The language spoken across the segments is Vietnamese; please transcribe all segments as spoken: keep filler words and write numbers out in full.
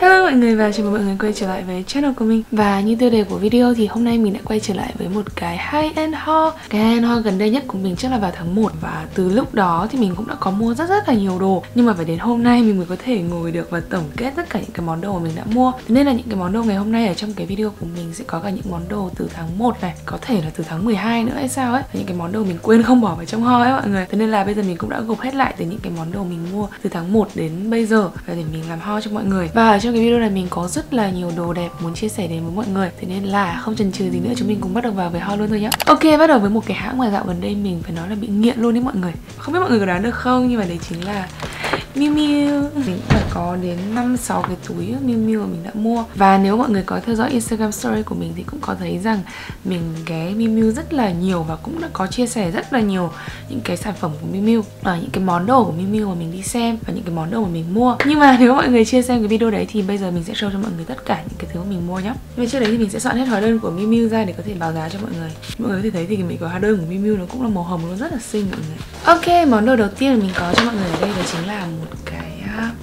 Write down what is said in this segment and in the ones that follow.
Hello mọi người và chào mừng mọi người quay trở lại với channel của mình. Và như tiêu đề của video thì hôm nay mình đã quay trở lại với một cái high-end haul. Cái high-end haul gần đây nhất của mình chắc là vào tháng một. Và từ lúc đó thì mình cũng đã có mua rất rất là nhiều đồ. Nhưng mà phải đến hôm nay mình mới có thể ngồi được và tổng kết tất cả những cái món đồ mà mình đã mua. Thế nên là những cái món đồ ngày hôm nay ở trong cái video của mình sẽ có cả những món đồ từ tháng một này, có thể là từ tháng mười hai nữa hay sao ấy. Và những cái món đồ mình quên không bỏ vào trong haul ấy mọi người. Thế nên là bây giờ mình cũng đã gộp hết lại từ những cái món đồ mình mua từ tháng một đến bây giờ và để mình làm haul cho mọi người. Và ở trong cái video này mình có rất là nhiều đồ đẹp muốn chia sẻ đến với mọi người. Thế nên là không chần chừ gì nữa, chúng mình cùng bắt đầu vào với haul luôn thôi nhá. Ok, bắt đầu với một cái hãng mà dạo gần đây mình phải nói là bị nghiện luôn đấy mọi người. Không biết mọi người có đoán được không, nhưng mà đấy chính là Miu Miu. Mình cũng phải có đến năm sáu cái túi Miu Miu mà mình đã mua. Và nếu mọi người có theo dõi Instagram story của mình thì cũng có thấy rằng mình ghé Miu Miu rất là nhiều và cũng đã có chia sẻ rất là nhiều những cái sản phẩm của Miu Miu, ở những cái món đồ của Miu Miu mà mình đi xem và những cái món đồ mà mình mua. Nhưng mà nếu mọi người chưa xem cái video đấy thì bây giờ mình sẽ show cho mọi người tất cả những cái thứ mà mình mua nhé. Nhưng mà trước đấy thì mình sẽ soạn hết hóa đơn của Miu Miu ra để có thể báo giá cho mọi người. Mọi người có thể thấy thì mình có hóa đơn của Miu Miu nó cũng là màu hồng, nó rất là xinh mọi người. Ok, món đồ đầu tiên mà mình có cho mọi người ở đây đó chính là một cái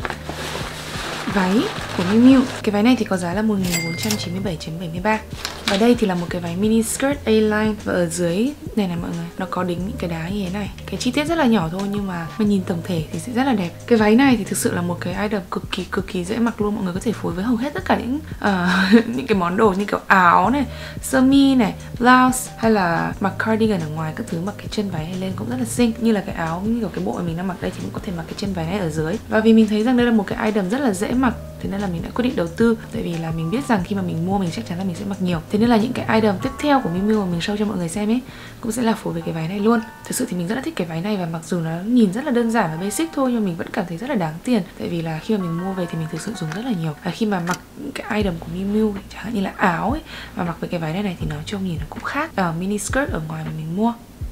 váy của Miu Miu. Cái váy này thì có giá là một nghìn bốn trăm chín mươi bảy phẩy bảy mươi ba. Và đây thì là một cái váy mini skirt A-line. Và ở dưới này này mọi người, nó có đính những cái đá như thế này. Cái chi tiết rất là nhỏ thôi nhưng mà mình nhìn tổng thể thì sẽ rất là đẹp. Cái váy này thì thực sự là một cái item cực kỳ cực kỳ dễ mặc luôn. Mọi người có thể phối với hầu hết tất cả những uh, những cái món đồ như kiểu áo này, sơ mi này, blouse, hay là mặc cardigan ở ngoài các thứ, mặc cái chân váy này lên cũng rất là xinh. Như là cái áo như kiểu cái bộ mà mình đang mặc đây thì cũng có thể mặc cái chân váy này ở dưới. Và vì mình thấy rằng đây là một cái item rất là dễ mặc, thế nên là mình đã quyết định đầu tư. Tại vì là mình biết rằng khi mà mình mua mình chắc chắn là mình sẽ mặc nhiều. Thế nên là những cái item tiếp theo của Miu Miu mà mình show cho mọi người xem ấy cũng sẽ là phối với cái váy này luôn. Thực sự thì mình rất là thích cái váy này, và mặc dù nó nhìn rất là đơn giản và basic thôi nhưng mình vẫn cảm thấy rất là đáng tiền. Tại vì là khi mà mình mua về thì mình thực sự dùng rất là nhiều. Và khi mà mặc những cái item của Miu Miu chẳng hạn như là áo ấy mà mặc với cái váy này này thì nó trông nhìn nó cũng khác ở mini skirt ở ngoài mà mình mua.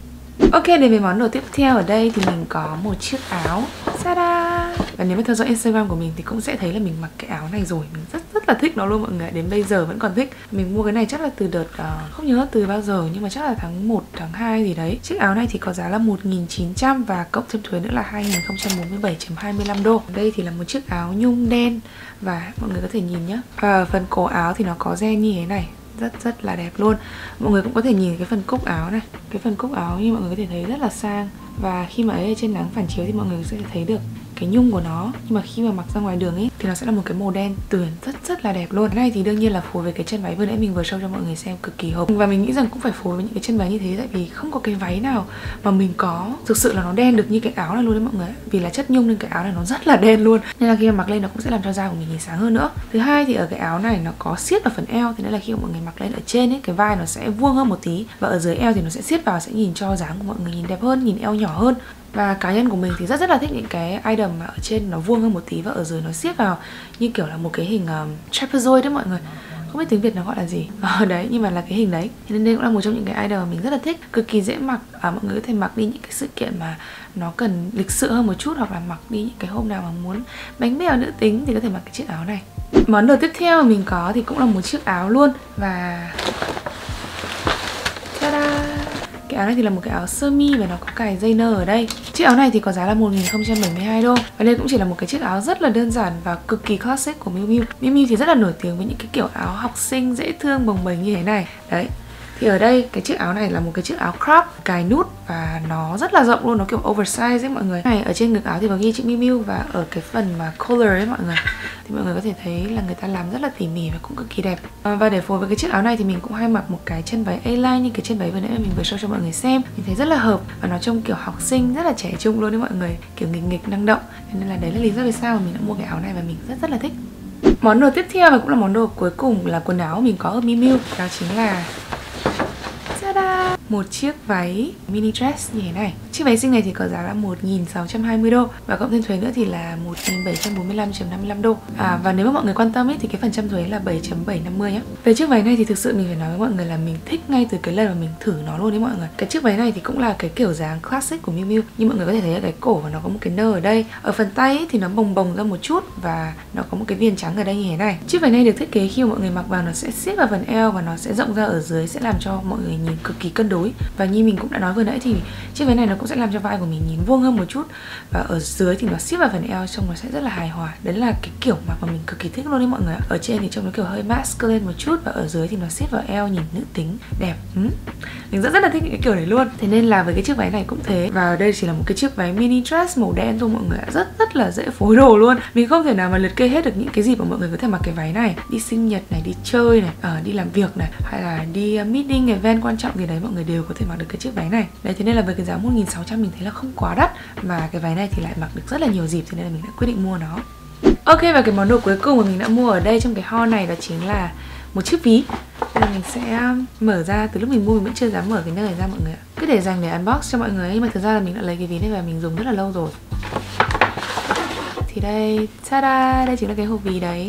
Ok, đến với món đồ tiếp theo ở đây thì mình có một chiếc áo. Ta-da! Và nếu mà theo dõi Instagram của mình thì cũng sẽ thấy là mình mặc cái áo này rồi. Mình rất rất là thích nó luôn mọi người. Đến bây giờ vẫn còn thích. Mình mua cái này chắc là từ đợt uh, không nhớ từ bao giờ, nhưng mà chắc là tháng một, tháng hai gì đấy. Chiếc áo này thì có giá là một nghìn chín trăm và cộng thêm thuế nữa là hai nghìn không trăm bốn mươi bảy phẩy hai mươi lăm đô. Đây thì là một chiếc áo nhung đen và mọi người có thể nhìn nhá. Và phần cổ áo thì nó có ren như thế này, rất rất là đẹp luôn. Mọi người cũng có thể nhìn cái phần cúc áo này. Cái phần cúc áo như mọi người có thể thấy rất là sang. Và khi mà ấy ở trên nắng phản chiếu thì mọi người sẽ thấy được cái nhung của nó. Nhưng mà khi mà mặc ra ngoài đường ấy thì nó sẽ là một cái màu đen tuyền rất rất là đẹp luôn. Cái này thì đương nhiên là phối với cái chân váy vừa nãy mình vừa show cho mọi người xem, cực kỳ hợp. Và mình nghĩ rằng cũng phải phối với những cái chân váy như thế, tại vì không có cái váy nào mà mình có thực sự là nó đen được như cái áo này luôn đấy mọi người. Vì là chất nhung nên cái áo này nó rất là đen luôn, nên là khi mà mặc lên nó cũng sẽ làm cho da của mình nhìn sáng hơn nữa. Thứ hai thì ở cái áo này nó có siết vào phần eo, thế nên là khi mà mọi người mặc lên ở trên ấy, cái vai nó sẽ vuông hơn một tí, và ở dưới eo thì nó sẽ siết vào, sẽ nhìn cho dáng của mọi người nhìn đẹp hơn, nhìn eo nhỏ hơn. Và cá nhân của mình thì rất rất là thích những cái item mà ở trên nó vuông hơn một tí và ở dưới nó siết vào như kiểu là một cái hình um, trapezoid đấy mọi người. Không biết tiếng Việt nó gọi là gì ở đấy, nhưng mà là cái hình đấy. Nên đây cũng là một trong những cái item mà mình rất là thích, cực kỳ dễ mặc. À, mọi người có thể mặc đi những cái sự kiện mà nó cần lịch sự hơn một chút, hoặc là mặc đi những cái hôm nào mà muốn bánh bèo nữ tính thì có thể mặc cái chiếc áo này. Món đồ tiếp theo mà mình có thì cũng là một chiếc áo luôn. Và ta-da! Cái áo này thì là một cái áo sơ mi và nó có cài dây nơ ở đây. Chiếc áo này thì có giá là một nghìn không trăm bảy mươi hai đô. Và đây cũng chỉ là một cái chiếc áo rất là đơn giản và cực kỳ classic của Miu Miu. Miu Miu thì rất là nổi tiếng với những cái kiểu áo học sinh dễ thương bồng bềnh như thế này. Đấy. Thì ở đây cái chiếc áo này là một cái chiếc áo crop cài nút và nó rất là rộng luôn, nó kiểu oversize ấy mọi người. Này ở trên ngực áo thì có ghi chữ Miu Miu, và ở cái phần mà collar ấy mọi người thì mọi người có thể thấy là người ta làm rất là tỉ mỉ và cũng cực kỳ đẹp. À, và để phối với cái chiếc áo này thì mình cũng hay mặc một cái chân váy A-line như cái chân váy vừa nãy mình vừa show cho mọi người xem. Mình thấy rất là hợp và nó trông kiểu học sinh rất là trẻ trung luôn đấy mọi người, kiểu nghịch nghịch năng động. Nên là đấy là lý do vì sao mà mình đã mua cái áo này và mình rất rất là thích. Món đồ tiếp theo và cũng là món đồ cuối cùng là quần áo mình có ở Miu Miu, đó chính là một chiếc váy mini dress như thế này. Chiếc váy xinh này thì có giá là một nghìn sáu trăm hai mươi đô và cộng thêm thuế nữa thì là một nghìn bảy trăm bốn mươi lăm phẩy năm mươi lăm đô. À, và nếu mà mọi người quan tâm ấy thì cái phần trăm thuế là bảy phẩy bảy năm mươi nhá. Về chiếc váy này thì thực sự mình phải nói với mọi người là mình thích ngay từ cái lần mà mình thử nó luôn đấy mọi người. Cái chiếc váy này thì cũng là cái kiểu dáng classic của Miu Miu, nhưng mọi người có thể thấy ở cái cổ và nó có một cái nơ ở đây. Ở phần tay ấy thì nó bồng bồng ra một chút và nó có một cái viền trắng ở đây như thế này. Chiếc váy này được thiết kế khi mà mọi người mặc vào nó sẽ siết vào phần eo và nó sẽ rộng ra ở dưới, sẽ làm cho mọi người nhìn cực kỳ cân đối đối. Và như mình cũng đã nói vừa nãy thì chiếc váy này nó cũng sẽ làm cho vai của mình nhìn vuông hơn một chút, và ở dưới thì nó siết vào phần eo, trông nó sẽ rất là hài hòa. Đấy là cái kiểu mặc mà mình cực kỳ thích luôn đấy mọi người ạ. Ở trên thì trông nó kiểu hơi masculine một chút, và ở dưới thì nó siết vào eo, nhìn nữ tính, đẹp. ừ. Mình rất rất là thích những cái kiểu đấy luôn. Thế nên là với cái chiếc váy này cũng thế. Và đây chỉ là một cái chiếc váy mini dress màu đen thôi mọi người ạ. Rất rất là dễ phối đồ luôn. Mình không thể nào mà liệt kê hết được những cái gì mà mọi người có thể mặc cái váy này. Đi sinh nhật này, đi chơi này, uh, đi làm việc này, hay là đi uh, meeting, event quan trọng gì đấy, mọi người đều có thể mặc được cái chiếc váy này. Đấy, thế nên là với cái giá một nghìn sáu trăm mình thấy là không quá đắt, mà cái váy này thì lại mặc được rất là nhiều dịp, thế nên là mình đã quyết định mua nó. Ok, và cái món đồ cuối cùng mà mình đã mua ở đây trong cái haul này đó chính là một chiếc ví. Nên là mình sẽ mở ra. Từ lúc mình mua mình vẫn chưa dám mở cái nơi này ra mọi người ạ. Cứ để dành để unbox cho mọi người. Nhưng mà thực ra là mình đã lấy cái ví này và mình dùng rất là lâu rồi. Thì đây, ta-da, đây chính là cái hộp ví đấy.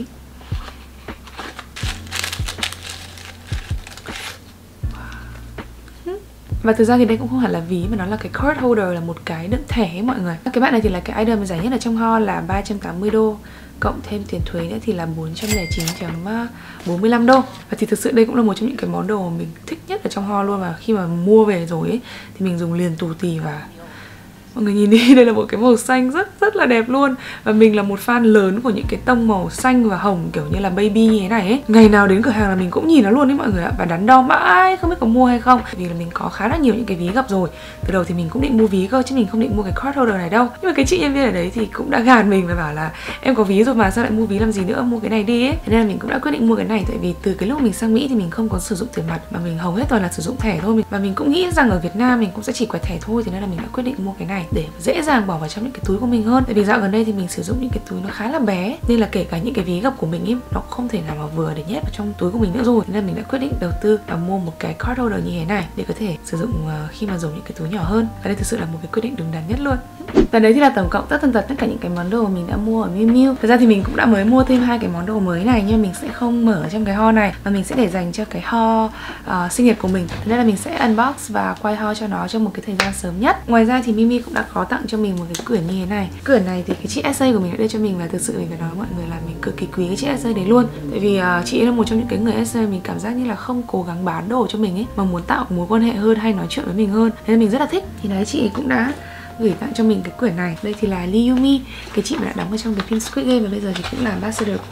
Và thực ra thì đây cũng không hẳn là ví mà nó là cái card holder, là một cái đựng thẻ ấy mọi người. Cái bạn này thì là cái item rẻ nhất ở trong haul là ba trăm tám mươi đô, cộng thêm tiền thuế nữa thì là bốn trăm lẻ chín phẩy bốn mươi lăm đô. Và thì thực sự đây cũng là một trong những cái món đồ mà mình thích nhất ở trong haul luôn. Và khi mà mua về rồi ấy, thì mình dùng liền tù tì. Và mọi người nhìn đi, đây là một cái màu xanh rất rất là đẹp luôn. Và mình là một fan lớn của những cái tông màu xanh và hồng kiểu như là baby như thế này ấy. Ngày nào đến cửa hàng là mình cũng nhìn nó luôn đấy mọi người ạ. Và đắn đo mãi không biết có mua hay không, vì là mình có khá là nhiều những cái ví gập rồi. Từ đầu thì mình cũng định mua ví cơ, chứ mình không định mua cái card holder này đâu. Nhưng mà cái chị nhân viên ở đấy thì cũng đã gạt mình và bảo là em có ví rồi mà, sao lại mua ví làm gì nữa, mua cái này đi ấy. Thế nên là mình cũng đã quyết định mua cái này. Tại vì từ cái lúc mình sang Mỹ thì mình không có sử dụng tiền mặt, mà mình hầu hết toàn là sử dụng thẻ thôi. Và mình cũng nghĩ rằng ở Việt Nam mình cũng sẽ chỉ quẹt thẻ thôi. Thế nên là mình đã quyết định mua cái này để dễ dàng bỏ vào trong những cái túi của mình hơn. Tại vì dạo gần đây thì mình sử dụng những cái túi nó khá là bé, nên là kể cả những cái ví gập của mình ấy, nó không thể nào mà vừa để nhét vào trong túi của mình nữa rồi. Thế nên mình đã quyết định đầu tư và mua một cái card holder như thế này để có thể sử dụng khi mà dùng những cái túi nhỏ hơn. Và đây thực sự là một cái quyết định đúng đắn nhất luôn. Và đấy thì là tổng cộng tất tần tật tất cả những cái món đồ mà mình đã mua ở Miu Miu. Thực ra thì mình cũng đã mới mua thêm hai cái món đồ mới này, nhưng mình sẽ không mở trong cái haul này, mà mình sẽ để dành cho cái haul uh, sinh nhật của mình. Thế nên là mình sẽ unbox và quay haul cho nó trong một cái thời gian sớm nhất. Ngoài ra thì Miu Miu cũng đã có tặng cho mình một cái quyển như thế này. Quyển này thì cái chị ét a của mình đã đưa cho mình, và thực sự mình phải nói mọi người là mình cực kỳ quý cái chị ét a đấy luôn. Tại vì uh, chị ấy là một trong những cái người ét a mình cảm giác như là không cố gắng bán đồ cho mình ấy, mà muốn tạo mối quan hệ hơn hay nói chuyện với mình hơn. Thế nên mình rất là thích. Thì đấy, chị ấy cũng đã gửi tặng cho mình cái quyển này. Đây thì là Liumi, cái chị mà đã đóng ở trong cái phim Squid Game và bây giờ thì cũng là ambassador của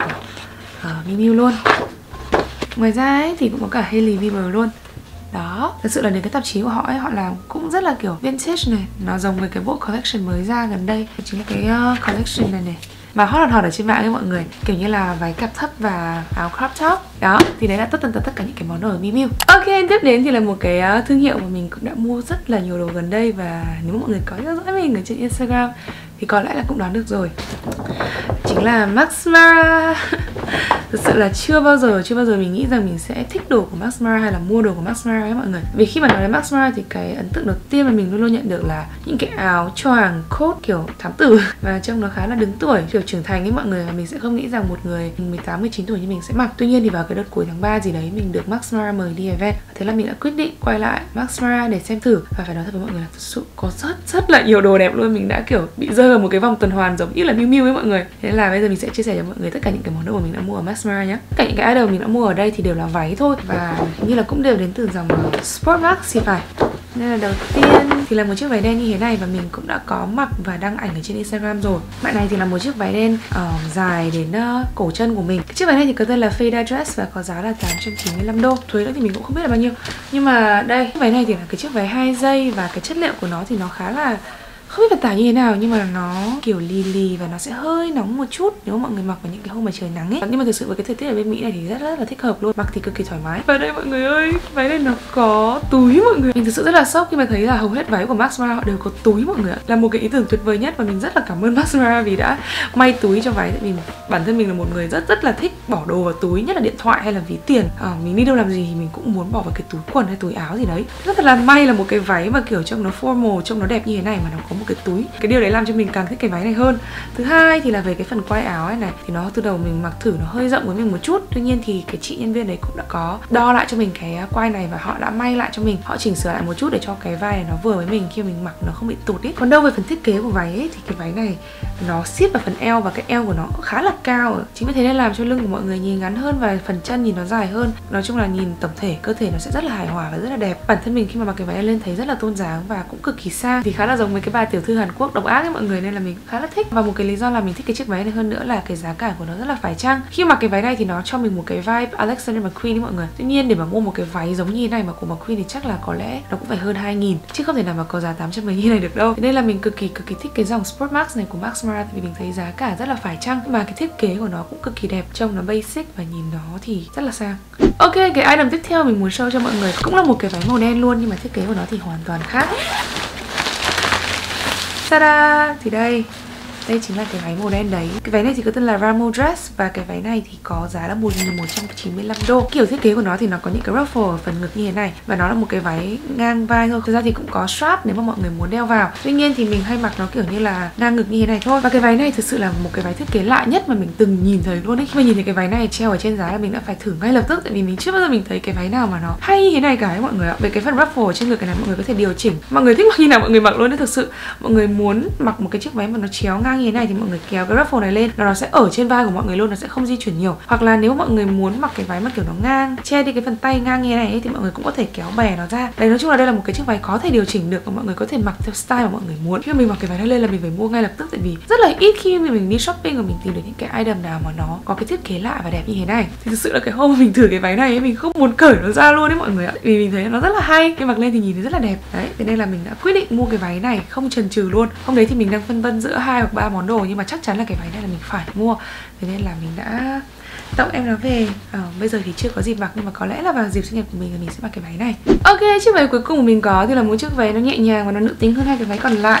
uh, Miu Miu luôn. Ngoài ra ấy, thì cũng có cả Hailey Bieber luôn. Đó, thật sự là đến cái tạp chí của họ ấy, họ làm cũng rất là kiểu vintage này. Nó giống với cái bộ collection mới ra gần đây, chính là cái uh, collection này này, mà hot hot hot ở trên mạng ấy mọi người, kiểu như là váy cạp thấp và áo crop top. Đó, thì đấy là tất tần tật tất cả những cái món đồ ở Miu Miu. Ok, tiếp đến thì là một cái uh, thương hiệu mà mình cũng đã mua rất là nhiều đồ gần đây, và nếu mà mọi người có theo dõi mình ở trên Instagram thì có lẽ là cũng đoán được rồi. Chính là Max Mara. Thực sự là chưa bao giờ chưa bao giờ mình nghĩ rằng mình sẽ thích đồ của Max Mara hay là mua đồ của Max Mara ấy mọi người. Vì khi mà nói đến Max Mara thì cái ấn tượng đầu tiên mà mình luôn luôn nhận được là những cái áo choàng coat kiểu thám tử, và trông nó khá là đứng tuổi, kiểu trưởng thành ấy mọi người. Và mình sẽ không nghĩ rằng một người mười tám mười chín tuổi như mình sẽ mặc. Tuy nhiên thì vào cái đợt cuối tháng ba gì đấy mình được Max Mara mời đi event, thế là mình đã quyết định quay lại Max Mara để xem thử. Và phải nói thật với mọi người là thật sự có rất rất là nhiều đồ đẹp luôn. Mình đã kiểu bị rơi vào một cái vòng tuần hoàn giống như là Miu Miu ấy mọi người. Thế là bây giờ mình sẽ chia sẻ cho mọi người tất cả những cái món đồ mà mình đã mua ở Max Mara nhé. Tất cả những cái item mình đã mua ở đây thì đều là váy thôi, và hình như là cũng đều đến từ dòng Sportmax thì phải. Nên là đầu tiên thì là một chiếc váy đen như thế này, và mình cũng đã có mặc và đăng ảnh ở trên Instagram rồi. Bạn này thì là một chiếc váy đen uh, dài đến uh, cổ chân của mình. Cái chiếc váy này thì có tên là Feda Dress và có giá là tám trăm chín mươi lăm đô. Thuế nữa thì mình cũng không biết là bao nhiêu. Nhưng mà đây, chiếc váy này thì là cái chiếc váy hai dây, và cái chất liệu của nó thì nó khá là không biết là tả như thế nào, nhưng mà nó kiểu lì lì và nó sẽ hơi nóng một chút nếu mọi người mặc vào những cái hôm mà trời nắng ấy. Nhưng mà thực sự với cái thời tiết ở bên Mỹ này thì rất rất là thích hợp luôn, mặc thì cực kỳ thoải mái. Và đây mọi người ơi, váy này nó có túi mọi người. Mình thực sự rất là sốc khi mà thấy là hầu hết váy của Max Mara họ đều có túi mọi người ạ. Là một cái ý tưởng tuyệt vời nhất, và mình rất là cảm ơn Max Mara vì đã may túi cho váy. Tại vì bản thân mình là một người rất rất là thích bỏ đồ vào túi, nhất là điện thoại hay là ví tiền. À, mình đi đâu làm gì thì mình cũng muốn bỏ vào cái túi quần hay túi áo gì đấy. Rất là may là một cái váy mà kiểu trông nó formal, trông nó đẹp như thế này mà nó có một cái túi. Cái điều đấy làm cho mình càng thích cái váy này hơn. Thứ hai thì là về cái phần quai áo ấy này, thì nó từ đầu mình mặc thử nó hơi rộng với mình một chút. Tuy nhiên thì cái chị nhân viên đấy cũng đã có đo lại cho mình cái quai này và họ đã may lại cho mình, họ chỉnh sửa lại một chút để cho cái vai này nó vừa với mình khi mình mặc nó không bị tụt ý. Còn đâu về phần thiết kế của váy ấy, thì cái váy này nó siết vào phần eo và cái eo của nó cũng khá là cao, chính vì thế nên làm cho lưng của mọi người nhìn ngắn hơn và phần chân nhìn nó dài hơn. Nói chung là nhìn tổng thể cơ thể nó sẽ rất là hài hòa và rất là đẹp. Bản thân mình khi mà mặc cái váy này lên thấy rất là tôn dáng và cũng cực kỳ sang, thì khá là giống với cái bà tiểu thư Hàn Quốc độc ác ấy mọi người, nên là mình khá là thích. Và một cái lý do là mình thích cái chiếc váy này hơn nữa là cái giá cả của nó rất là phải chăng. Khi mặc cái váy này thì nó cho mình một cái vibe Alexander McQueen ấy mọi người. Tuy nhiên để mà mua một cái váy giống như thế này mà của McQueen thì chắc là có lẽ nó cũng phải hơn hai nghìn, chứ không thể nào mà có giá tám trăm mấy nghìn này được đâu. Thế nên là mình cực kỳ cực kỳ thích cái dòng Sport Max này của Max Mara, vì mình thấy giá cả rất là phải chăng mà cái thiết kế của nó cũng cực kỳ đẹp, trông nó basic và nhìn nó thì rất là sang. Ok, cái item tiếp theo mình muốn show cho mọi người cũng là một cái váy màu đen luôn, nhưng mà thiết kế của nó thì hoàn toàn khác. Ta-da! Thì đây, đây chính là cái váy màu đen đấy. Cái váy này thì có tên là Ramo Dress và cái váy này thì có giá là một nghìn một trăm chín mươi lăm đô. Kiểu thiết kế của nó thì nó có những cái ruffle ở phần ngực như thế này và nó là một cái váy ngang vai thôi. Thực ra thì cũng có strap nếu mà mọi người muốn đeo vào. Tuy nhiên thì mình hay mặc nó kiểu như là ngang ngực như thế này thôi. Và cái váy này thực sự là một cái váy thiết kế lạ nhất mà mình từng nhìn thấy luôn ấy. Khi mà nhìn thấy cái váy này treo ở trên giá là mình đã phải thử ngay lập tức, tại vì mình chưa bao giờ mình thấy cái váy nào mà nó hay như thế này cả ấy mọi người ạ. Về cái phần ruffle ở trên ngực cái này mọi người có thể điều chỉnh. Mọi người thích mặc như nào mọi người mặc luôn đấy. Thực sự mọi người muốn mặc một cái chiếc váy mà nó chéo ngang như thế này thì mọi người kéo cái ruffle này lên, nó sẽ ở trên vai của mọi người luôn, nó sẽ không di chuyển nhiều. Hoặc là nếu mọi người muốn mặc cái váy mà kiểu nó ngang, che đi cái phần tay ngang như thế này ấy, thì mọi người cũng có thể kéo bè nó ra. Đấy, nói chung là đây là một cái chiếc váy có thể điều chỉnh được và mọi người có thể mặc theo style mà mọi người muốn. Khi mà mình mặc cái váy này lên là mình phải mua ngay lập tức, tại vì rất là ít khi mà mình đi shopping và mình tìm được những cái item nào mà nó có cái thiết kế lạ và đẹp như thế này. Thì thực sự là cái hôm mà mình thử cái váy này ấy, mình không muốn cởi nó ra luôn đấy mọi người ạ, vì mình thấy nó rất là hay, khi mặc lên thì nhìn thấy rất là đẹp. Đấy, thế nên là mình đã quyết định mua cái váy này không chần chừ luôn. Hôm đấy thì mình đang phân vân giữa hai hoặc ba món đồ, nhưng mà chắc chắn là cái váy này là mình phải mua, thế nên là mình đã tặng em nó về. À, bây giờ thì chưa có dịp mặc, nhưng mà có lẽ là vào dịp sinh nhật của mình thì mình sẽ mặc cái váy này. Ok, chiếc váy cuối cùng mình có thì là một chiếc váy nó nhẹ nhàng và nó nữ tính hơn hai cái váy còn lại.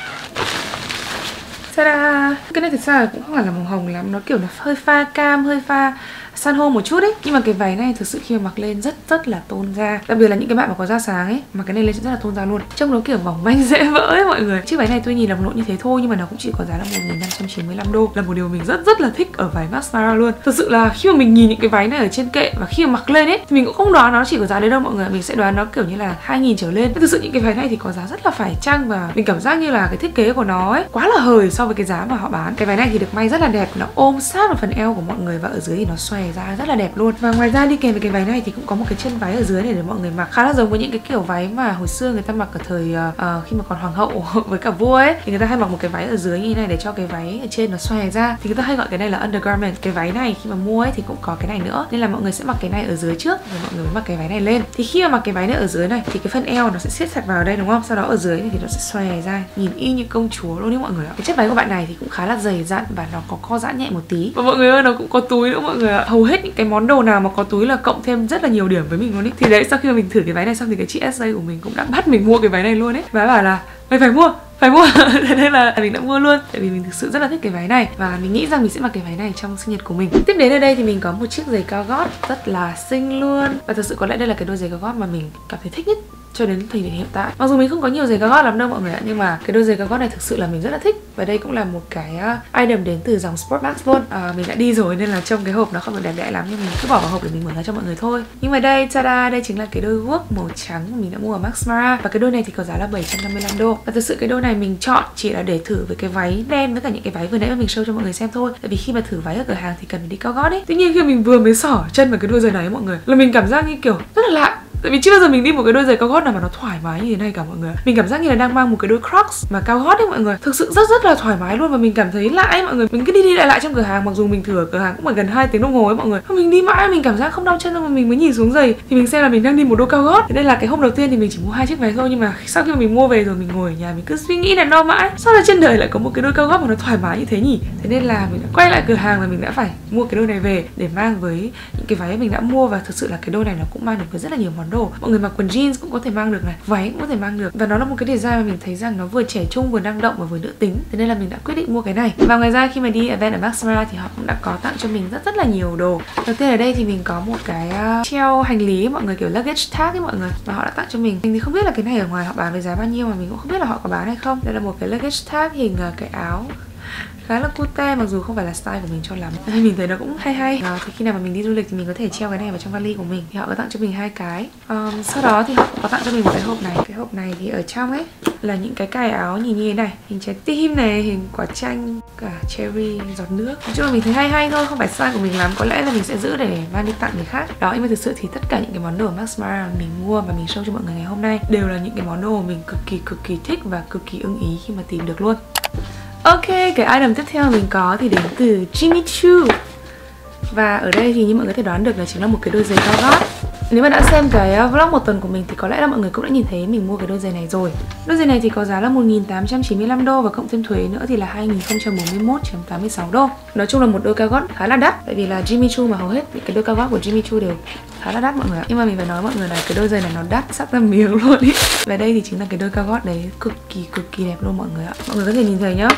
Ta-da! Cái này thực ra là cũng không phải là màu hồng lắm, nó kiểu nó hơi pha cam, hơi pha san hô một chút ấy. Nhưng mà cái váy này thực sự khi mà mặc lên rất rất là tôn da. Đặc biệt là những cái bạn mà có da sáng ấy, mà cái này lên sẽ rất là tôn da luôn. Trông nó kiểu mỏng manh dễ vỡ ấy mọi người. Chiếc váy này tuy nhìn là một lộn như thế thôi, nhưng mà nó cũng chỉ có giá là một nghìn năm trăm chín mươi lăm đô. Là một điều mình rất rất là thích ở váy Max Mara luôn. Thực sự là khi mà mình nhìn những cái váy này ở trên kệ và khi mà mặc lên ấy thì mình cũng không đoán nó chỉ có giá đấy đâu mọi người. Mình sẽ đoán nó kiểu như là hai nghìn trở lên. Thực sự những cái váy này thì có giá rất là phải chăng và mình cảm giác như là cái thiết kế của nó ấy quá là hời so với cái giá mà họ bán. Cái váy này thì được may rất là đẹp, nó ôm sát vào phần eo của mọi người và ở dưới thì nó xòe ra rất là đẹp luôn. Và ngoài ra đi kèm với cái váy này thì cũng có một cái chân váy ở dưới này để mọi người mặc, khá là giống với những cái kiểu váy mà hồi xưa người ta mặc ở thời uh, khi mà còn hoàng hậu với cả vua ấy, thì người ta hay mặc một cái váy ở dưới như thế này để cho cái váy ở trên nó xòe ra, thì người ta hay gọi cái này là undergarment. Cái váy này khi mà mua ấy thì cũng có cái này nữa, nên là mọi người sẽ mặc cái này ở dưới trước rồi mọi người mới mặc cái váy này lên. Thì khi mà mặc cái váy này ở dưới này thì cái phần eo nó sẽ siết chặt vào đây đúng không, sau đó ở dưới này thì nó sẽ xòe ra, nhìn y như công chúa luôn đấy mọi người ạ. Cái chất váy của bạn này thì cũng khá là dày dặn và nó có co giãn nhẹ một tí, và mọi người ơi, nó cũng có túi nữa mọi người ạ. Hầu hết những cái món đồ nào mà có túi là cộng thêm rất là nhiều điểm với mình luôn ý. Thì đấy, sau khi mà mình thử cái váy này xong thì cái chị ét giê của mình cũng đã bắt mình mua cái váy này luôn ấy, và bảo là mày phải mua, phải mua. Thế nên là mình đã mua luôn, tại vì mình thực sự rất là thích cái váy này và mình nghĩ rằng mình sẽ mặc cái váy này trong sinh nhật của mình. Tiếp đến ở đây thì mình có một chiếc giày cao gót rất là xinh luôn, và thực sự có lẽ đây là cái đôi giày cao gót mà mình cảm thấy thích nhất cho đến thời điểm hiện tại. Mặc dù mình không có nhiều giày cao gót lắm đâu mọi người ạ, nhưng mà cái đôi giày cao gót này thực sự là mình rất là thích, và đây cũng là một cái item đến từ dòng Sport Max luôn. À, mình đã đi rồi nên là trong cái hộp nó không được đẹp đẽ lắm, nhưng mình cứ bỏ vào hộp để mình mở ra cho mọi người thôi. Nhưng mà đây, tada, đây chính là cái đôi guốc màu trắng mà mình đã mua ở Max Mara, và cái đôi này thì có giá là bảy trăm năm mươi lăm đô. Và thực sự cái đôi này mình chọn chỉ là để thử với cái váy đen với cả những cái váy vừa nãy mà mình show cho mọi người xem thôi, tại vì khi mà thử váy ở cửa hàng thì cần phải đi cao gót ấy. Tuy nhiên khi mình vừa mới xỏ chân vào cái đôi giày này mọi người, là mình cảm giác như kiểu rất là lạ. Tại vì chưa bao giờ mình đi một cái đôi giày cao gót nào mà nó thoải mái như thế này cả mọi người. Mình cảm giác như là đang mang một cái đôi Crocs mà cao gót ấy mọi người. Thực sự rất rất là thoải mái luôn, và mình cảm thấy lạ ấy mọi người. Mình cứ đi đi lại lại trong cửa hàng, mặc dù mình thử ở cửa hàng cũng phải gần hai tiếng đồng hồ ấy mọi người. Và mình đi mãi mình cảm giác không đau chân đâu, mà mình mới nhìn xuống giày thì mình xem là mình đang đi một đôi cao gót. Thế nên là cái hôm đầu tiên thì mình chỉ mua hai chiếc váy thôi, nhưng mà sau khi mà mình mua về rồi mình ngồi ở nhà mình cứ suy nghĩ đắn đo mãi, sao là trên đời lại có một cái đôi cao gót mà nó thoải mái như thế nhỉ? Thế nên là mình đã quay lại cửa hàng và mình đã phải mua cái đôi này về để mang với những cái váy mình đã mua, và thực sự là cái đôi này nó cũng mang được với rất là nhiều món món đồ. Mọi người mặc quần jeans cũng có thể mang được này, váy cũng có thể mang được. Và nó là một cái design mà mình thấy rằng nó vừa trẻ trung, vừa năng động và vừa nữ tính. Thế nên là mình đã quyết định mua cái này. Và ngoài ra khi mà đi event ở Max Mara thì họ cũng đã có tặng cho mình rất rất là nhiều đồ. Đầu tiên ở đây thì mình có một cái uh, treo hành lý ấy, mọi người, kiểu luggage tag ấy mọi người, mà họ đã tặng cho mình. Mình thì không biết là cái này ở ngoài họ bán với giá bao nhiêu, mà mình cũng không biết là họ có bán hay không. Đây là một cái luggage tag hình uh, cái áo khá là cute, mặc dù không phải là style của mình cho lắm. Mình thấy nó cũng hay hay. À, thì khi nào mà mình đi du lịch thì mình có thể treo cái này vào trong vali của mình. Thì họ có tặng cho mình hai cái. Um, sau đó thì họ có tặng cho mình một cái hộp này. Cái hộp này thì ở trong ấy là những cái cài áo nhìn như thế này, hình trái tim này, hình quả chanh, cả cherry, giọt nước. Nói chung là mình thấy hay hay thôi, không phải style của mình lắm. Có lẽ là mình sẽ giữ để mang đi tặng người khác. Đó, nhưng mà thực sự thì tất cả những cái món đồ Max Mara mình mua và mình show cho mọi người ngày hôm nay đều là những cái món đồ mình cực kỳ cực kỳ thích và cực kỳ ưng ý khi mà tìm được luôn. Ok, cái item tiếp theo mình có thì đến từ Jimmy Choo. Và ở đây thì như mọi người có thể đoán được là chính là một cái đôi giày cao gót. Nếu mà đã xem cái vlog một tuần của mình thì có lẽ là mọi người cũng đã nhìn thấy mình mua cái đôi giày này rồi. Đôi giày này thì có giá là một nghìn tám trăm chín mươi lăm đô và cộng thêm thuế nữa thì là hai nghìn không trăm bốn mươi mốt phẩy tám mươi sáu đô. Nói chung là một đôi cao gót khá là đắt, tại vì là Jimmy Choo mà hầu hết những cái đôi cao gót của Jimmy Choo đều khá là đắt mọi người ạ. Nhưng mà mình phải nói mọi người là cái đôi giày này nó đắt sắp ra miếng luôn ý. Và đây thì chính là cái đôi cao gót đấy, cực kỳ cực kỳ đẹp luôn mọi người ạ. Mọi người có thể nhìn thấy nhá,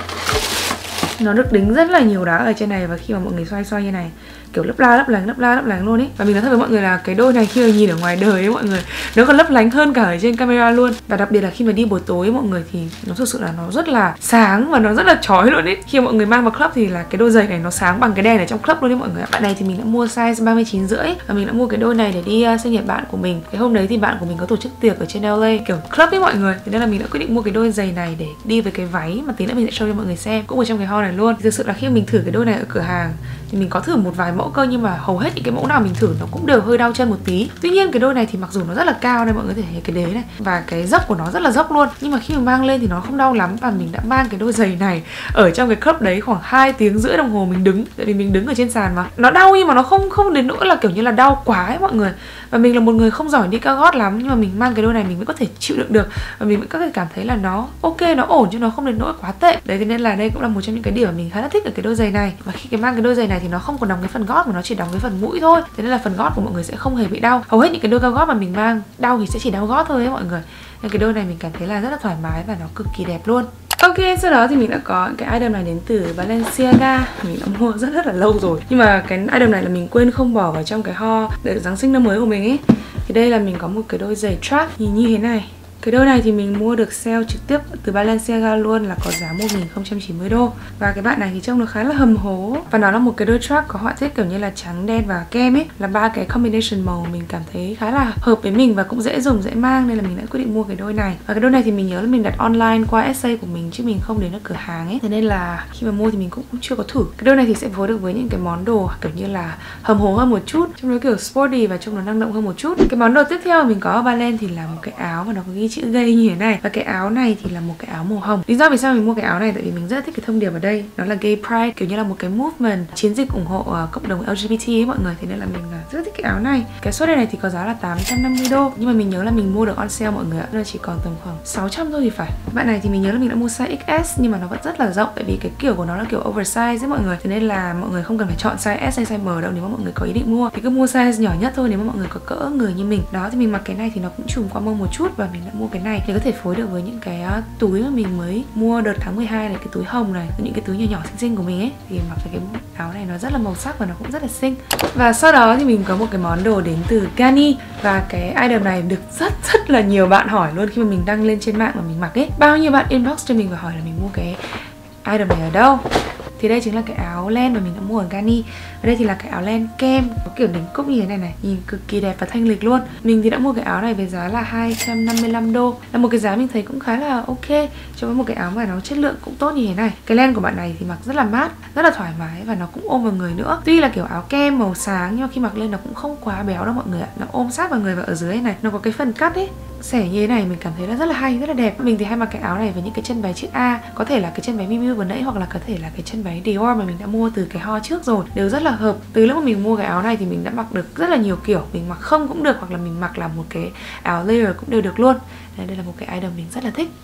nó được đính rất là nhiều đá ở trên này, và khi mà mọi người xoay xoay như này kiểu lấp la lấp lánh lấp la lấp lánh luôn ý. Và mình nói thật với mọi người là cái đôi này khi mà nhìn ở ngoài đời ấy mọi người, nó còn lấp lánh hơn cả ở trên camera luôn. Và đặc biệt là khi mà đi buổi tối ấy, mọi người, thì nó thực sự là nó rất là sáng và nó rất là chói luôn ý. Khi mà mọi người mang vào club thì là cái đôi giày này nó sáng bằng cái đèn ở trong club luôn ý mọi người. Bạn này thì mình đã mua size ba mươi chín rưỡi và mình đã mua cái đôi này để đi uh, sinh nhật bạn của mình. Cái hôm đấy thì bạn của mình có tổ chức tiệc ở trên L A kiểu club ấy mọi người, thế nên là mình đã quyết định mua cái đôi giày này để đi với cái váy mà tí nữa mình sẽ show cho mọi người xem, cũng ở trong cái haul này luôn. Thì thực sự là khi mình thử cái đôi này ở cửa hàng thì mình có thử một vài mẫu cơ, nhưng mà hầu hết những cái mẫu nào mình thử nó cũng đều hơi đau chân một tí. Tuy nhiên cái đôi này thì mặc dù nó rất là cao đây mọi người có thể thấy cái đế này và cái dốc của nó rất là dốc luôn, nhưng mà khi mình mang lên thì nó không đau lắm. Và mình đã mang cái đôi giày này ở trong cái club đấy khoảng hai tiếng rưỡi đồng hồ mình đứng, tại vì mình đứng ở trên sàn mà nó đau, nhưng mà nó không không đến nỗi là kiểu như là đau quá ấy mọi người. Và mình là một người không giỏi đi cao gót lắm, nhưng mà mình mang cái đôi này mình mới có thể chịu đựng được và mình vẫn có thể cảm thấy là nó ok, nó ổn chứ nó không đến nỗi quá tệ. Đấy, thế nên là đây cũng là một trong những cái điểm mà mình khá là thích ở cái đôi giày này. Và khi cái mang cái đôi giày này thì nó không còn đóng cái phần gót mà nó chỉ đóng cái phần mũi thôi, thế nên là phần gót của mọi người sẽ không hề bị đau. Hầu hết những cái đôi cao gót mà mình mang đau thì sẽ chỉ đau gót thôi ấy mọi người. Nên cái đôi này mình cảm thấy là rất là thoải mái và nó cực kỳ đẹp luôn. Ok, sau đó thì mình đã có cái item này đến từ Balenciaga. Mình đã mua rất rất là lâu rồi, nhưng mà cái item này là mình quên không bỏ vào trong cái haul để Giáng sinh năm mới của mình ấy. Thì đây là mình có một cái đôi giày track nhìn như thế này. Cái đôi này thì mình mua được sale trực tiếp từ Balenciaga luôn, là có giá một nghìn không trăm chín mươi đô. Và cái bạn này thì trông nó khá là hầm hố. Và nó là một cái đôi track có họa tiết kiểu như là trắng, đen và kem ấy. Là ba cái combination màu mình cảm thấy khá là hợp với mình và cũng dễ dùng, dễ mang, nên là mình đã quyết định mua cái đôi này. Và cái đôi này thì mình nhớ là mình đặt online qua ét a của mình chứ mình không đến ở cửa hàng ấy. Thế nên là khi mà mua thì mình cũng, cũng chưa có thử. Cái đôi này thì sẽ phối được với những cái món đồ kiểu như là hầm hố hơn một chút, trông nó kiểu sporty và trông nó năng động hơn một chút. Cái món đồ tiếp theo mình có ở Balen thì là một cái áo mà nó có ghi chữ gay như thế này. Và cái áo này thì là một cái áo màu hồng. Lý do vì sao mình mua cái áo này tại vì mình rất thích cái thông điệp ở đây, nó là gay pride, kiểu như là một cái movement, chiến dịch ủng hộ uh, cộng đồng L G B T ấy mọi người. Thế nên là mình uh, rất thích cái áo này. Cái sweater này thì có giá là tám trăm năm mươi đô, nhưng mà mình nhớ là mình mua được on sale mọi người ạ, nó chỉ còn tầm khoảng sáu trăm thôi thì phải. Bạn này thì mình nhớ là mình đã mua size ích S, nhưng mà nó vẫn rất là rộng, tại vì cái kiểu của nó là kiểu oversize ấy mọi người. Thế nên là mọi người không cần phải chọn size S hay size M đâu, nếu mà mọi người có ý định mua thì cứ mua size nhỏ nhất thôi, nếu mà mọi người có cỡ người như mình. Đó, thì mình mặc cái này thì nó cũng trùm qua mông một chút, và mình đã mua cái này để có thể phối được với những cái uh, túi mà mình mới mua đợt tháng mười hai này, cái túi hồng này, những cái túi nhỏ nhỏ xinh xinh của mình ấy. Thì mặc cái áo này nó rất là màu sắc và nó cũng rất là xinh. Và sau đó thì mình có một cái món đồ đến từ Ganni, và cái item này được rất rất là nhiều bạn hỏi luôn khi mà mình đăng lên trên mạng mà mình mặc ấy. Bao nhiêu bạn inbox cho mình và hỏi là mình mua cái item này ở đâu. Thì đây chính là cái áo len mà mình đã mua ở Ganni. Và đây thì là cái áo len kem, có kiểu đỉnh cúc như thế này này, nhìn cực kỳ đẹp và thanh lịch luôn. Mình thì đã mua cái áo này với giá là hai trăm năm mươi lăm đô, là một cái giá mình thấy cũng khá là ok cho với một cái áo mà nó chất lượng cũng tốt như thế này. Cái len của bạn này thì mặc rất là mát, rất là thoải mái và nó cũng ôm vào người nữa. Tuy là kiểu áo kem màu sáng nhưng mà khi mặc lên nó cũng không quá béo đâu mọi người ạ. Nó ôm sát vào người, và ở dưới này nó có cái phần cắt ấy, xẻ như thế này, mình cảm thấy là rất là hay, rất là đẹp. Mình thì hay mặc cái áo này với những cái chân váy chữ A, có thể là cái chân váy Miu Miu vừa nãy, hoặc là có thể là cái chân váy Dior mà mình đã mua từ cái haul trước rồi, đều rất là hợp. Từ lúc mà mình mua cái áo này thì mình đã mặc được rất là nhiều kiểu, mình mặc không cũng được, hoặc là mình mặc là một cái áo layer cũng đều được luôn. Đây, đây là một cái item mình rất là thích.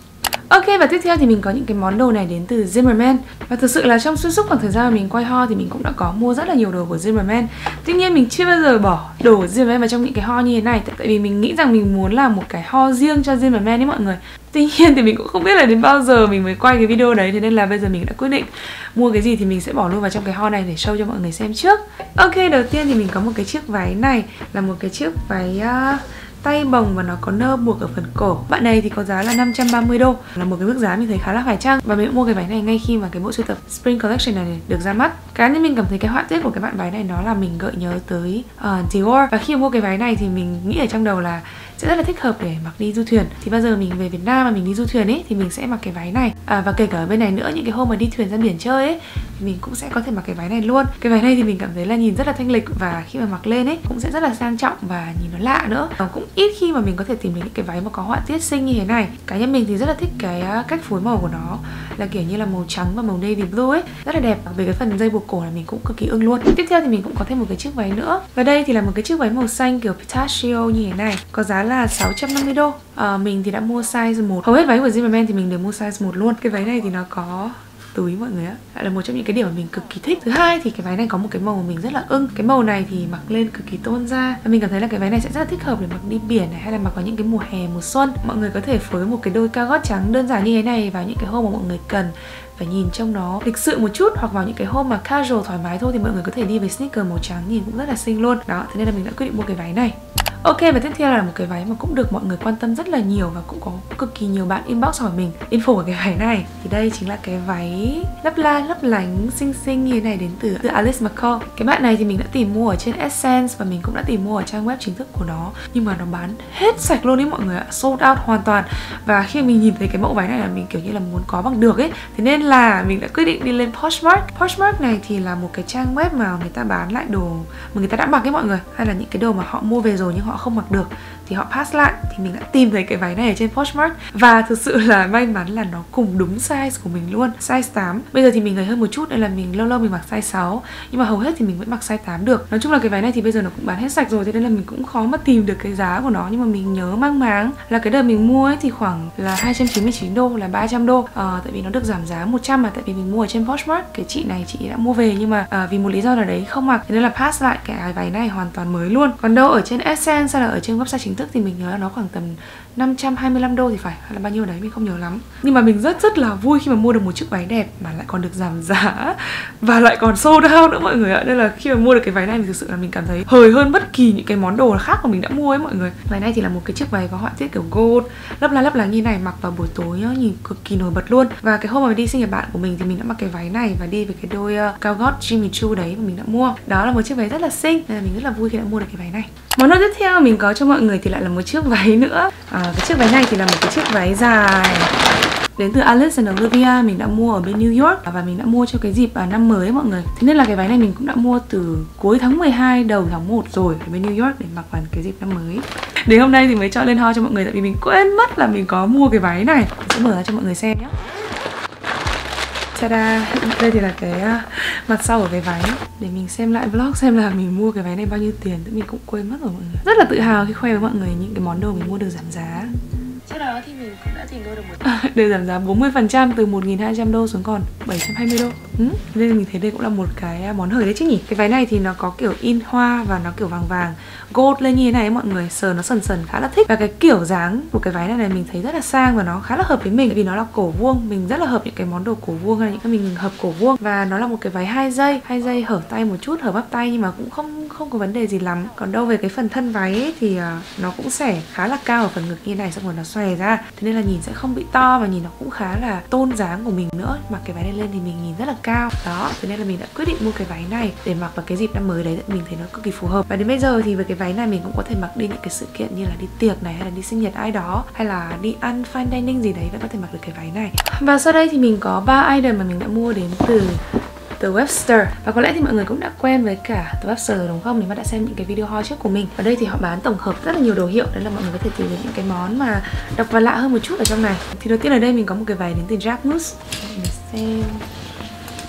Ok, và tiếp theo thì mình có những cái món đồ này đến từ Zimmerman. Và thực sự là trong suốt suốt khoảng thời gian mà mình quay haul thì mình cũng đã có mua rất là nhiều đồ của Zimmerman. Tuy nhiên mình chưa bao giờ bỏ đồ của Zimmerman vào trong những cái haul như thế này. Tại vì mình nghĩ rằng mình muốn làm một cái haul riêng cho Zimmerman ấy mọi người. Tuy nhiên thì mình cũng không biết là đến bao giờ mình mới quay cái video đấy. Thế nên là bây giờ mình đã quyết định mua cái gì thì mình sẽ bỏ luôn vào trong cái haul này để show cho mọi người xem trước. Ok, đầu tiên thì mình có một cái chiếc váy này. Là một cái chiếc váy uh, tay bồng và nó có nơ buộc ở phần cổ. Bạn này thì có giá là năm trăm ba mươi đô, là một cái mức giá mình thấy khá là phải chăng. Và mình mua cái váy này ngay khi mà cái bộ sưu tập Spring Collection này được ra mắt. Cá nhân mình cảm thấy cái họa tiết của cái bạn váy này nó là mình gợi nhớ tới uh, Dior. Và khi mua cái váy này thì mình nghĩ ở trong đầu là sẽ rất là thích hợp để mặc đi du thuyền. Thì bao giờ mình về Việt Nam mà mình đi du thuyền ấy thì mình sẽ mặc cái váy này. À, và kể cả ở bên này nữa, những cái hôm mà đi thuyền ra biển chơi ấy thì mình cũng sẽ có thể mặc cái váy này luôn. Cái váy này thì mình cảm thấy là nhìn rất là thanh lịch và khi mà mặc lên ấy cũng sẽ rất là sang trọng và nhìn nó lạ nữa. Và cũng ít khi mà mình có thể tìm được những cái váy mà có họa tiết xinh như thế này. Cá nhân mình thì rất là thích cái cách phối màu của nó, là kiểu như là màu trắng và màu navy blue ấy, rất là đẹp. Về cái phần dây buộc cổ là mình cũng cực kỳ ưng luôn. Tiếp theo thì mình cũng có thêm một cái chiếc váy nữa. Và đây thì là một cái chiếc váy màu xanh kiểu pistachio như thế này, có giá là sáu trăm năm mươi đô. À, mình thì đã mua size một. Hầu hết váy của Zimmerman thì mình đều mua size một luôn. Cái váy này thì nó có túi mọi người ạ, là một trong những cái điều mà mình cực kỳ thích. Thứ hai thì cái váy này có một cái màu mà mình rất là ưng. Cái màu này thì mặc lên cực kỳ tôn da và mình cảm thấy là cái váy này sẽ rất là thích hợp để mặc đi biển này, hay là mặc vào những cái mùa hè, mùa xuân. Mọi người có thể phối một cái đôi cao gót trắng đơn giản như thế này vào những cái hôm mà mọi người cần phải nhìn trông nó lịch sự một chút, hoặc vào những cái hôm mà casual thoải mái thôi thì mọi người có thể đi với sneaker màu trắng nhìn cũng rất là xinh luôn. Đó, thế nên là mình đã quyết định mua cái váy này. Ok, và tiếp theo là một cái váy mà cũng được mọi người quan tâm rất là nhiều và cũng có cực kỳ nhiều bạn inbox hỏi mình info của cái váy này. Thì đây chính là cái váy lấp la lấp lánh xinh xinh như thế này đến từ, từ Alice McCall. Cái bạn này thì mình đã tìm mua ở trên Essence và mình cũng đã tìm mua ở trang web chính thức của nó, nhưng mà nó bán hết sạch luôn đấy mọi người ạ, sold out hoàn toàn. Và khi mình nhìn thấy cái mẫu váy này là mình kiểu như là muốn có bằng được ấy, thế nên là mình đã quyết định đi lên Poshmark. Poshmark này thì là một cái trang web mà người ta bán lại đồ mà người ta đã mặc ấy mọi người, hay là những cái đồ mà họ mua về rồi nhưng họ không mặc được thì họ pass lại. Thì mình đã tìm thấy cái váy này ở trên Poshmark và thực sự là may mắn là nó cùng đúng size của mình luôn, size tám. Bây giờ thì mình gầy hơn một chút nên là mình lâu lâu mình mặc size sáu, nhưng mà hầu hết thì mình vẫn mặc size tám được. Nói chung là cái váy này thì bây giờ nó cũng bán hết sạch rồi, thế nên là mình cũng khó mà tìm được cái giá của nó. Nhưng mà mình nhớ mang máng là cái đợt mình mua ấy thì khoảng là hai trăm chín mươi chín đô, là ba trăm đô. à, Tại vì nó được giảm giá một trăm mà, tại vì mình mua ở trên Poshmark. Cái chị này chị đã mua về nhưng mà à, vì một lý do nào đấy không mặc, thế nên là pass lại cái váy này hoàn toàn mới luôn. Còn đâu ở trên Essence hay là ở trên website chính thức thì mình nhớ là nó khoảng tầm năm trăm hai mươi lăm đô thì phải, hay là bao nhiêu đấy mình không nhớ lắm. Nhưng mà mình rất rất là vui khi mà mua được một chiếc váy đẹp mà lại còn được giảm giá và lại còn sold out nữa mọi người ạ. Nên là khi mà mua được cái váy này thì thực sự là mình cảm thấy hời hơn bất kỳ những cái món đồ khác mà mình đã mua ấy mọi người. Váy này thì là một cái chiếc váy có họa tiết kiểu gold, lấp la lấp lánh như này, mặc vào buổi tối nhá, nhìn cực kỳ nổi bật luôn. Và cái hôm mà đi sinh nhật bạn của mình thì mình đã mặc cái váy này và đi với cái đôi uh, cao gót Jimmy Choo đấy mà mình đã mua. Đó là một chiếc váy rất là xinh nên là mình rất là vui khi đã mua được cái váy này. Món đồ tiếp theo mình có cho mọi người thì lại là một chiếc váy nữa. à, Cái chiếc váy này thì là một cái chiếc váy dài đến từ Alice and Olivia. Mình đã mua ở bên New York và mình đã mua cho cái dịp à, năm mới mọi người. Thế nên là cái váy này mình cũng đã mua từ cuối tháng mười hai đầu tháng một rồi ở bên New York để mặc vào cái dịp năm mới. Đến hôm nay thì mới cho lên haul cho mọi người, tại vì mình quên mất là mình có mua cái váy này. Mình sẽ mở ra cho mọi người xem nhé. Ta-da! Đây thì là cái uh, mặt sau của cái váy. Để mình xem lại vlog xem là mình mua cái váy này bao nhiêu tiền. Tự mình cũng quên mất rồi mọi người. Rất là tự hào khi khoe với mọi người những cái món đồ mình mua được giảm giá. Trước đó thì mình cũng đã tìm đô được một à, được giảm giá bốn mươi phần trăm từ một nghìn hai trăm đô xuống còn bảy trăm hai mươi đô. ừ. Nên mình thấy đây cũng là một cái món hời đấy chứ nhỉ. Cái váy này thì nó có kiểu in hoa và nó kiểu vàng vàng gold lên như thế này mọi người, sờ nó sần sần khá là thích. Và cái kiểu dáng của cái váy này này mình thấy rất là sang và nó khá là hợp với mình, vì nó là cổ vuông. Mình rất là hợp những cái món đồ cổ vuông hay là những cái mình hợp cổ vuông. Và nó là một cái váy hai dây, hai dây hở tay một chút, hở bắp tay nhưng mà cũng không không có vấn đề gì lắm. Còn đâu về cái phần thân váy ấy, thì uh, nó cũng xẻ khá là cao ở phần ngực như này, xong rồi nó xòe ra, thế nên là nhìn sẽ không bị to và nhìn nó cũng khá là tôn dáng của mình nữa. Mặc cái váy này lên thì mình nhìn rất là cao đó, thế nên là mình đã quyết định mua cái váy này để mặc vào cái dịp năm mới đấy. Mình thấy nó cực kỳ phù hợp. Và đến bây giờ thì với cái váy này mình cũng có thể mặc đi những cái sự kiện như là đi tiệc này, hay là đi sinh nhật ai đó, hay là đi ăn fine dining gì đấy, vẫn có thể mặc được cái váy này. Và sau đây thì mình có ba item mà mình đã mua đến từ từ Webster. Và có lẽ thì mọi người cũng đã quen với cả từ Webster rồi đúng không? Nếu mà đã xem những cái video haul trước của mình. Ở đây thì họ bán tổng hợp rất là nhiều đồ hiệu, đấy là mọi người có thể tìm được những cái món mà độc và lạ hơn một chút ở trong này. Thì đầu tiên ở đây mình có một cái váy đến từ Jacquemus. Mình xem.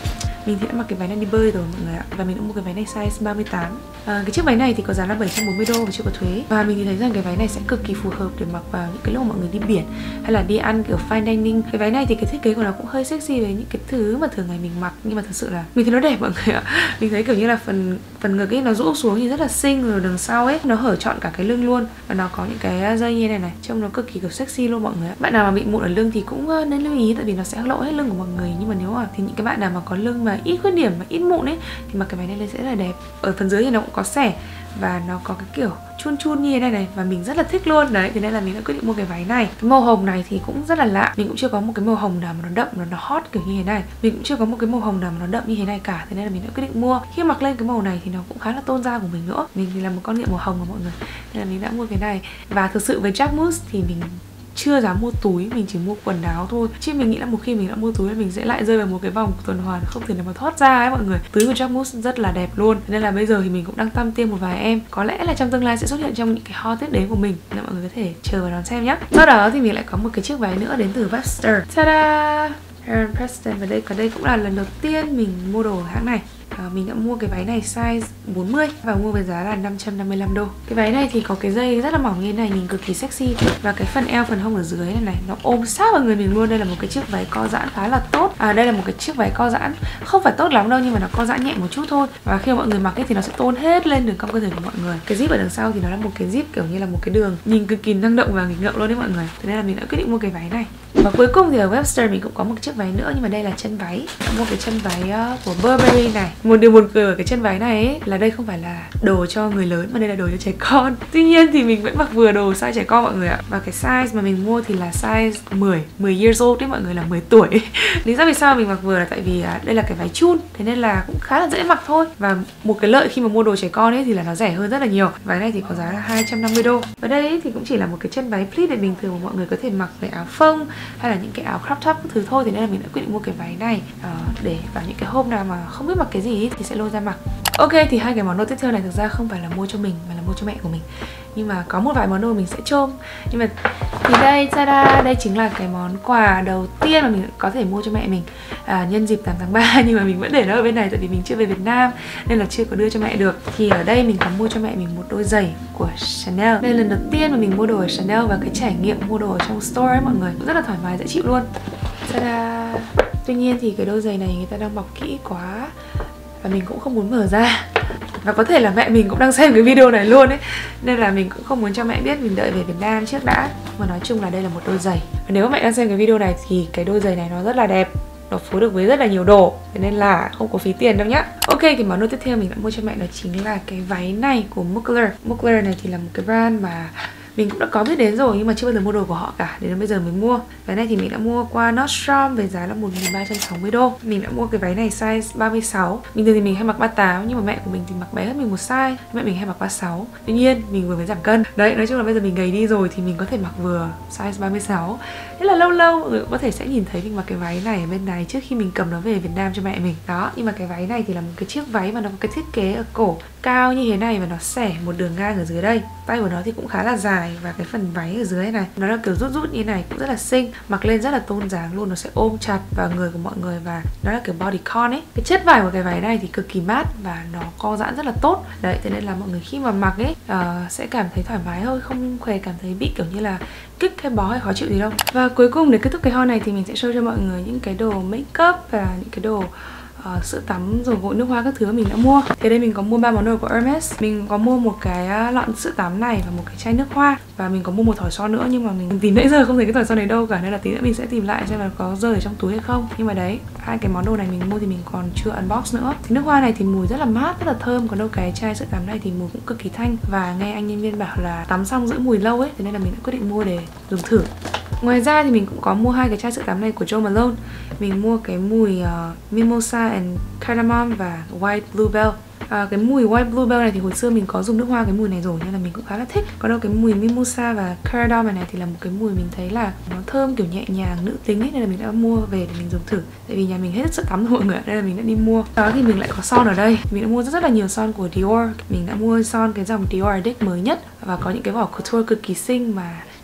Mình thì đã mặc cái váy này đi bơi rồi mọi người ạ. Và mình đã mua cái váy này size ba mươi tám. à, Cái chiếc váy này thì có giá là bảy trăm bốn mươi đô và chưa có thuế. Và mình thì thấy rằng cái váy này sẽ cực kỳ phù hợp để mặc vào những cái lúc mà mọi người đi biển hay là đi ăn kiểu fine dining. Cái váy này thì cái thiết kế của nó cũng hơi sexy với những cái thứ mà thường ngày mình mặc, nhưng mà thật sự là mình thấy nó đẹp mọi người ạ. Mình thấy kiểu như là phần phần ngực ấy nó rũ xuống thì rất là xinh, rồi đằng sau ấy nó hở trọn cả cái lưng luôn, và nó có những cái dây như này này, trông nó cực kỳ kiểu sexy luôn mọi người ạ. Bạn nào mà bị mụn ở lưng thì cũng nên lưu ý, tại vì nó sẽ lộ hết lưng của mọi người. Nhưng mà nếu mà thì những cái bạn nào mà có lưng mà ít khuyết điểm mà ít mụn ấy thì mặc cái váy này lên sẽ rất là đẹp. Ở phần dưới thì nó cũng có xẻ và nó có cái kiểu chun chun như thế này này, và mình rất là thích luôn đấy. Thế nên là mình đã quyết định mua cái váy này. Cái màu hồng này thì cũng rất là lạ, mình cũng chưa có một cái màu hồng nào mà nó đậm, nó nó hot kiểu như thế này. Mình cũng chưa có một cái màu hồng nào mà nó đậm như thế này cả. Thế nên là mình đã quyết định mua. Khi mặc lên cái màu này thì nó cũng khá là tôn da của mình nữa. Mình thì là một con nghiện màu hồng mà mọi người, nên là mình đã mua cái này. Và thực sự với Jacquemus thì mình chưa dám mua túi, mình chỉ mua quần áo thôi. Chứ mình nghĩ là một khi mình đã mua túi thì mình sẽ lại rơi vào một cái vòng tuần hoàn không thể nào mà thoát ra ấy mọi người. Túi của Jacquemus rất là đẹp luôn. Nên là bây giờ thì mình cũng đang tăm tiêm một vài em. Có lẽ là trong tương lai sẽ xuất hiện trong những cái haul tiếp đến của mình, nên mọi người có thể chờ và đón xem nhé. Sau đó thì mình lại có một cái chiếc váy nữa đến từ Webster. Ta-da! Heron Preston. Và đây, còn đây cũng là lần đầu tiên mình mua đồ ở hãng này. À, mình đã mua cái váy này size bốn mươi và mua với giá là năm trăm năm mươi lăm đô. Cái váy này thì có cái dây rất là mỏng như thế này, nhìn cực kỳ sexy. Và cái phần eo, phần hông ở dưới này này, nó ôm sát vào người mình luôn. Đây là một cái chiếc váy co giãn khá là tốt. À, đây là một cái chiếc váy co giãn không phải tốt lắm đâu, nhưng mà nó co giãn nhẹ một chút thôi. Và khi mà mọi người mặc ấy thì nó sẽ tôn hết lên đường cong cơ thể của mọi người. Cái zip ở đằng sau thì nó là một cái zip kiểu như là một cái đường nhìn cực kỳ năng động và nghịch ngợm luôn đấy mọi người. Thế nên là mình đã quyết định mua cái váy này. Và cuối cùng thì ở Webster mình cũng có một chiếc váy nữa, nhưng mà đây là chân váy. Mua cái chân váy uh, của Burberry này. Một điều buồn cười ở cái chân váy này ấy, là đây không phải là đồ cho người lớn mà đây là đồ cho trẻ con. Tuy nhiên thì mình vẫn mặc vừa đồ size trẻ con mọi người ạ. Và cái size mà mình mua thì là size mười, mười years old đấy mọi người, là mười tuổi. Lý do vì sao mình mặc vừa là tại vì uh, đây là cái váy chun, thế nên là cũng khá là dễ mặc thôi. Và một cái lợi khi mà mua đồ trẻ con ấy thì là nó rẻ hơn rất là nhiều. Váy này thì có giá là hai trăm năm mươi đô. Và đây ấy, thì cũng chỉ là một cái chân váy pleated bình thường mà mọi người có thể mặc với áo phông hay là những cái áo crop top các thứ thôi. Thế nên là mình đã quyết định mua cái váy này uh, để vào những cái hôm nào mà không biết mặc cái gì ấy, thì sẽ lôi ra mặc. Ok, thì hai cái món đồ tiếp theo này thực ra không phải là mua cho mình mà là mua cho mẹ của mình. Nhưng mà có một vài món đồ mình sẽ chôm. Nhưng mà thì đây, ta-da, đây chính là cái món quà đầu tiên mà mình có thể mua cho mẹ mình à, nhân dịp tám tháng ba. Nhưng mà mình vẫn để nó ở bên này tại vì mình chưa về Việt Nam nên là chưa có đưa cho mẹ được. Thì ở đây mình có mua cho mẹ mình một đôi giày của Chanel. Đây là lần đầu tiên mà mình mua đồ ở Chanel, và cái trải nghiệm mua đồ ở trong store ấy mọi người cũng rất là thoải mái, dễ chịu luôn. Ta-da. Tuy nhiên thì cái đôi giày này người ta đang bọc kỹ quá và mình cũng không muốn mở ra. Và có thể là mẹ mình cũng đang xem cái video này luôn ấy, nên là mình cũng không muốn cho mẹ biết, mình đợi về Việt Nam trước đã. Mà nói chung là đây là một đôi giày. Và nếu mà mẹ đang xem cái video này thì cái đôi giày này nó rất là đẹp, nó phối được với rất là nhiều đồ, thế nên là không có phí tiền đâu nhá. Ok, thì món đồ tiếp theo mình đã mua cho mẹ đó chính là cái váy này của Mugler. Mugler này thì là một cái brand mà mình cũng đã có biết đến rồi nhưng mà chưa bao giờ mua đồ của họ cả, đến bây giờ mới mua. Váy này thì mình đã mua qua Nordstrom với giá là một nghìn ba trăm sáu mươi đô. Mình đã mua cái váy này size ba mươi sáu. Bình thường thì mình hay mặc ba mươi tám, nhưng mà mẹ của mình thì mặc bé hơn mình một size. Mẹ mình hay mặc ba mươi sáu. Tuy nhiên mình vừa mới giảm cân. Đấy, nói chung là bây giờ mình gầy đi rồi thì mình có thể mặc vừa size ba mươi sáu. Thế là lâu lâu mọi người cũng có thể sẽ nhìn thấy mình mặc cái váy này ở bên này trước khi mình cầm nó về Việt Nam cho mẹ mình. Đó, nhưng mà cái váy này thì là một cái chiếc váy mà nó có cái thiết kế ở cổ cao như thế này và nó xẻ một đường ngang ở dưới đây. Tay của nó thì cũng khá là dài và cái phần váy ở dưới này nó là kiểu rút rút như này, cũng rất là xinh, mặc lên rất là tôn dáng luôn. Nó sẽ ôm chặt vào người của mọi người và nó là kiểu bodycon ấy. Cái chất vải của cái váy này thì cực kỳ mát và nó co giãn rất là tốt. Đấy, thế nên là mọi người khi mà mặc ấy uh, sẽ cảm thấy thoải mái thôi, không hề cảm thấy bị kiểu như là kích hay bó hay khó chịu gì đâu. Và cuối cùng để kết thúc cái haul này thì mình sẽ show cho mọi người những cái đồ make up và những cái đồ Uh, sữa tắm rồi gội nước hoa các thứ mà mình đã mua. Thế đây mình có mua ba món đồ của Hermes. Mình có mua một cái lọn sữa tắm này và một cái chai nước hoa. Và mình có mua một thỏi son nữa, nhưng mà mình tìm nãy giờ không thấy cái thỏi son này đâu cả, nên là tí nữa mình sẽ tìm lại xem là có rơi ở trong túi hay không. Nhưng mà đấy, hai cái món đồ này mình mua thì mình còn chưa unbox nữa. Cái nước hoa này thì mùi rất là mát, rất là thơm. Còn đâu cái chai sữa tắm này thì mùi cũng cực kỳ thanh. Và nghe anh nhân viên bảo là tắm xong giữ mùi lâu ấy, thế nên là mình đã quyết định mua để dùng thử. Ngoài ra thì mình cũng có mua hai cái chai sữa tắm này của Jo Malone. Mình mua cái mùi uh, Mimosa and Cardamom và White Bluebell. À, cái mùi White Bluebell này thì hồi xưa mình có dùng nước hoa cái mùi này rồi nên là mình cũng khá là thích. Còn đâu cái mùi Mimosa và Cardamom này thì là một cái mùi mình thấy là nó thơm kiểu nhẹ nhàng, nữ tính ấy, nên là mình đã mua về để mình dùng thử. Tại vì nhà mình hết sữa tắm rồi mọi người, nên là mình đã đi mua. Đó thì mình lại có son ở đây. Mình đã mua rất rất là nhiều son của Dior. Mình đã mua son cái dòng Dior Addict mới nhất và có những cái vỏ couture cực kỳ xinh mà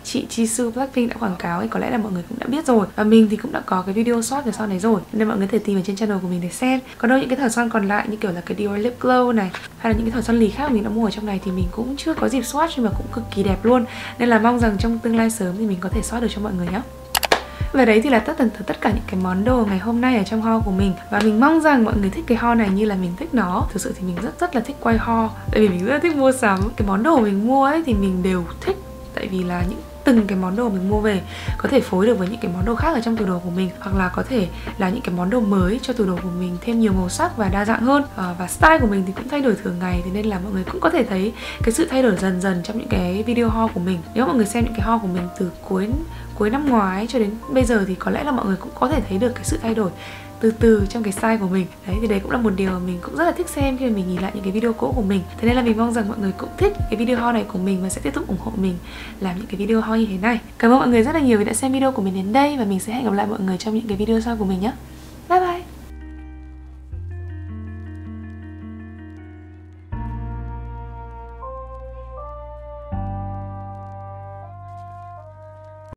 chị Jisoo Blackpink đã quảng cáo ấy, có lẽ là mọi người cũng đã biết rồi. Và mình thì cũng đã có cái video short về sau này rồi, nên mọi người có thể tìm ở trên channel của mình để xem. Còn đâu những cái thỏi son còn lại như kiểu là cái Dior Lip Glow này, hay là những cái thỏi son lì khác mà mình đã mua ở trong này thì mình cũng chưa có dịp swatch, nhưng mà cũng cực kỳ đẹp luôn. Nên là mong rằng trong tương lai sớm thì mình có thể swatch được cho mọi người nhé. Và đấy thì là tất tần tật tất cả những cái món đồ ngày hôm nay ở trong haul của mình. Và mình mong rằng mọi người thích cái haul này như là mình thích nó. Thực sự thì mình rất rất là thích quay haul, tại vì mình rất là thích mua sắm. Cái món đồ mình mua ấy thì mình đều thích, tại vì là những từng cái món đồ mình mua về có thể phối được với những cái món đồ khác ở trong tủ đồ của mình, hoặc là có thể là những cái món đồ mới cho tủ đồ của mình thêm nhiều màu sắc và đa dạng hơn. à, Và style của mình thì cũng thay đổi thường ngày, thế nên là mọi người cũng có thể thấy cái sự thay đổi dần dần trong những cái video haul của mình. Nếu mọi người xem những cái haul của mình từ cuối cuối năm ngoái cho đến bây giờ thì có lẽ là mọi người cũng có thể thấy được cái sự thay đổi từ từ trong cái style của mình. Đấy thì đấy cũng là một điều mà mình cũng rất là thích xem khi mà mình nhìn lại những cái video cũ của mình. Thế nên là mình mong rằng mọi người cũng thích cái video haul này của mình và sẽ tiếp tục ủng hộ mình làm những cái video haul như thế này. Cảm ơn mọi người rất là nhiều vì đã xem video của mình đến đây, và mình sẽ hẹn gặp lại mọi người trong những cái video sau của mình nhé.